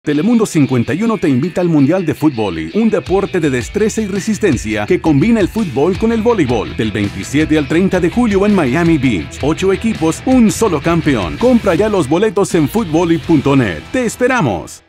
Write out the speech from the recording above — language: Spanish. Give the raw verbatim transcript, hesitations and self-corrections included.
Telemundo cincuenta y uno te invita al Mundial de Fútbol, un deporte de destreza y resistencia que combina el fútbol con el voleibol. Del veintisiete al treinta de julio en Miami Beach. Ocho equipos, un solo campeón. Compra ya los boletos en futboli punto net. ¡Te esperamos!